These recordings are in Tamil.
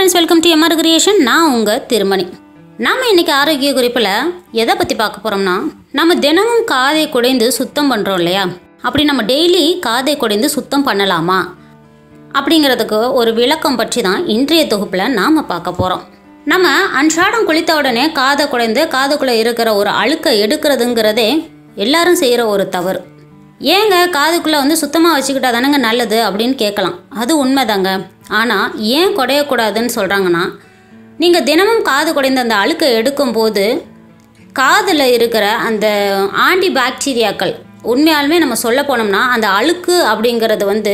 Friends, welcome to M R creation. நான் உங்கள் திருமணி. நம்ம இன்றைக்கி ஆரோக்கிய குறிப்பில் எதை பற்றி பார்க்க போகிறோம்னா, நம்ம தினமும் காதை குடைந்து சுத்தம் பண்ணுறோம் இல்லையா? அப்படி நம்ம டெய்லி காதை குடைந்து சுத்தம் பண்ணலாமா அப்படிங்கிறதுக்கு ஒரு விளக்கம் பற்றி தான் இன்றைய தொகுப்பில் நாம் பார்க்க போகிறோம். நம்ம அன்றாடம் குளித்த உடனே காதை குடைந்து காதுக்குள்ளே இருக்கிற ஒரு அழுக்கை எடுக்கிறதுங்கிறதே எல்லாரும் செய்கிற ஒரு தவறு. ஏங்க காதுக்குள்ளே சுத்தமாக வச்சுக்கிட்டா தானேங்க நல்லது அப்படின்னு கேட்கலாம். அது உண்மைதாங்க. ஆனால் ஏன் குடையக்கூடாதுன்னு சொல்கிறாங்கன்னா, நீங்கள் தினமும் காது குடைந்த அந்த அழுக்கை எடுக்கும்போது காதில் இருக்கிற அந்த ஆன்டி பாக்டீரியாக்கள், உண்மையாலுமே நம்ம சொல்ல போனோம்னா அந்த அழுக்கு அப்படிங்கிறது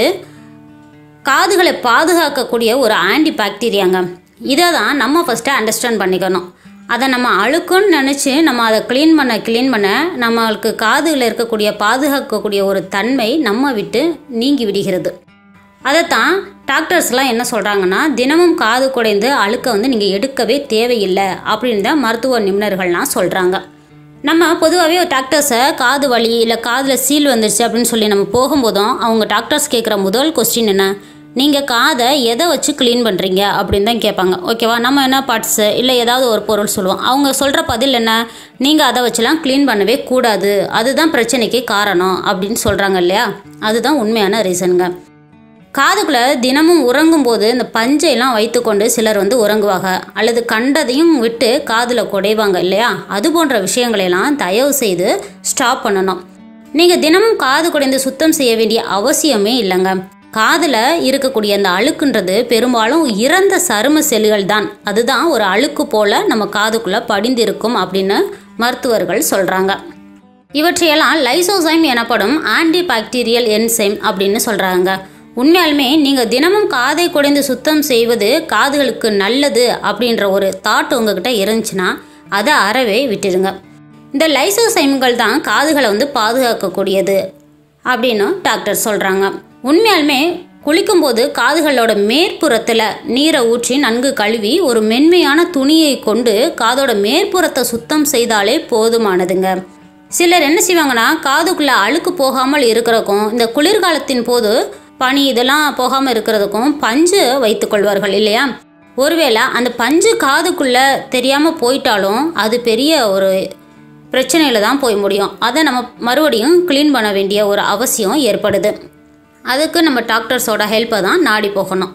காதுகளை பாதுகாக்கக்கூடிய ஒரு ஆன்டி பாக்டீரியாங்க. இதை தான் நம்ம ஃபஸ்ட்டு அண்டர்ஸ்டாண்ட் பண்ணிக்கணும். அதை நம்ம அழுக்குன்னு நினச்சி நம்ம அதை க்ளீன் பண்ண நம்மளுக்கு காதுகளில் இருக்கக்கூடிய பாதுகாக்கக்கூடிய ஒரு தன்மை நம்ம விட்டு நீங்கி விடுகிறது. அதைத்தான் டாக்டர்ஸ்லாம் என்ன சொல்கிறாங்கன்னா, தினமும் காது குடைந்து அழுக்கை நீங்கள் எடுக்கவே தேவையில்லை அப்படின்னு தான் மருத்துவ நிபுணர்கள்லாம் சொல்கிறாங்க. நம்ம பொதுவாகவே டாக்டர்ஸை காது வலி இல்லை காதில் சீல் வந்துருச்சு அப்படின்னு சொல்லி நம்ம போகும்போதும் அவங்க டாக்டர்ஸ் கேட்குற முதல் கொஸ்டின் என்ன, நீங்கள் காதை எதை வச்சு க்ளீன் பண்ணுறீங்க அப்படின்னு தான் கேட்பாங்க. ஓகேவா? நம்ம என்ன பார்ட்ஸு இல்லை ஏதாவது ஒரு பொருள் சொல்லுவோம். அவங்க சொல்கிற பதில் என்ன, நீங்கள் அதை வச்சுலாம் க்ளீன் பண்ணவே கூடாது, அதுதான் பிரச்சனைக்கு காரணம் அப்படின்னு சொல்கிறாங்க இல்லையா? அதுதான் உண்மையான ரீசனுங்க. காதுக்குள்ளே தினமும் உறங்கும்போது இந்த பஞ்சையெல்லாம் வைத்துக்கொண்டு சிலர் உறங்குவாங்க, அல்லது கண்டதையும் விட்டு காதில் குடைவாங்க இல்லையா? அது போன்ற விஷயங்களையெல்லாம் தயவு செய்து ஸ்டாப் பண்ணணும். நீங்கள் தினமும் காது குடைந்து சுத்தம் செய்ய வேண்டிய அவசியமே இல்லைங்க. காதில் இருக்கக்கூடிய அந்த அழுக்குன்றது பெரும்பாலும் இறந்த சரும செல்கள் தான். அதுதான் ஒரு அழுக்கு போல் நம்ம காதுக்குள்ளே படிந்திருக்கும் அப்படின்னு மருத்துவர்கள் சொல்கிறாங்க. இவற்றையெல்லாம் லைசோசைம் எனப்படும் ஆன்டி பாக்டீரியல் என்சைம் அப்படின்னு சொல்கிறாங்க. உண்மையாலுமே நீங்கள் தினமும் காதை குடைந்து சுத்தம் செய்வது காதுகளுக்கு நல்லது அப்படின்ற ஒரு தாட் உங்ககிட்ட இருந்துச்சுன்னா அதை அறவே விட்டுடுங்க. இந்த லைசோசைம்கள் தான் காதுகளை பாதுகாக்கக்கூடியது அப்படின்னு டாக்டர் சொல்கிறாங்க. உண்மையாலுமே குளிக்கும்போது காதுகளோட மேற்புறத்தில் நீரை ஊற்றி நன்கு கழுவி ஒரு மென்மையான துணியை கொண்டு காதோட மேற்புறத்தை சுத்தம் செய்தாலே போதுமானதுங்க. சிலர் என்ன செய்வாங்கன்னா, காதுக்குள்ளே அழுக்கு போகாமல் இருக்கிறதுக்கும் இந்த குளிர்காலத்தின் போது பனி இதெல்லாம் போகாமல் இருக்கிறதுக்கும் பஞ்சு வைத்து கொள்வார்கள் இல்லையா? ஒருவேளை அந்த பஞ்சு காதுக்குள்ளே தெரியாமல் போயிட்டாலும் அது பெரிய ஒரு பிரச்சனையில் தான் போய் முடியும். அதை நம்ம மறுபடியும் க்ளீன் பண்ண வேண்டிய ஒரு அவசியம் ஏற்படுது. அதுக்கு நம்ம டாக்டர்ஸோட ஹெல்ப்பை தான் நாடி போகணும்.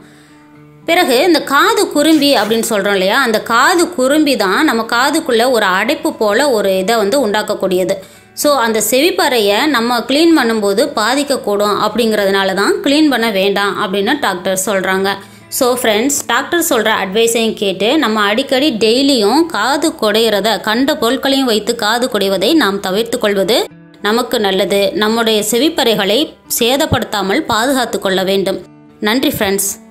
பிறகு இந்த காது குரும்பி அப்படின்னு சொல்கிறோம் இல்லையா? அந்த காது குரும்பி தான் நம்ம காதுக்குள்ளே ஒரு அடைப்பு போல் ஒரு இதை உண்டாக்கக்கூடியது. ஸோ அந்த செவிப்பறையை நம்ம க்ளீன் பண்ணும்போது பாதிக்கக்கூடும். அப்படிங்கிறதுனால தான் க்ளீன் பண்ண வேண்டாம் அப்படின்னு டாக்டர் சொல்கிறாங்க. ஸோ ஃப்ரெண்ட்ஸ், டாக்டர் சொல்கிற அட்வைஸையும் கேட்டு நம்ம அடிக்கடி டெய்லியும் காது குடையிறத கண்ட பொருட்களையும் வைத்து காது குடைவதை நாம் தவிர்த்து கொள்வது நமக்கு நல்லது. நம்முடைய செவிப்பறைகளை சேதப்படுத்தாமல் பாதுகாத்து கொள்ள வேண்டும். நன்றி ஃப்ரெண்ட்ஸ்.